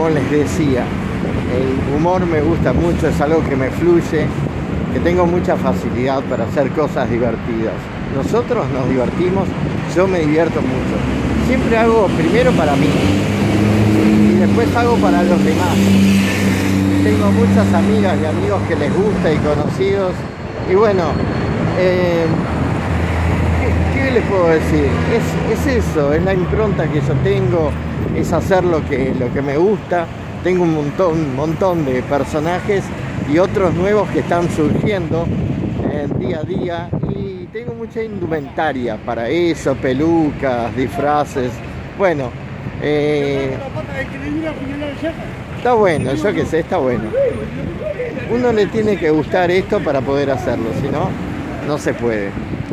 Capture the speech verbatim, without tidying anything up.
como les decía, el humor me gusta mucho, es algo que me fluye, que tengo mucha facilidad para hacer cosas divertidas. Nosotros nos divertimos, yo me divierto mucho. Siempre hago primero para mí y después hago para los demás. Tengo muchas amigas y amigos que les gusta y conocidos. Y bueno, eh, ¿qué, ¿qué les puedo decir? Es, es eso, es la impronta que yo tengo, es hacer lo que, lo que me gusta. Tengo un montón, un montón de personajes y otros nuevos que están surgiendo eh, día a día. Y tengo mucha indumentaria para eso, pelucas, disfraces. Bueno, eh, está bueno, yo qué sé, está bueno. Uno le tiene que gustar esto para poder hacerlo, si no, no se puede.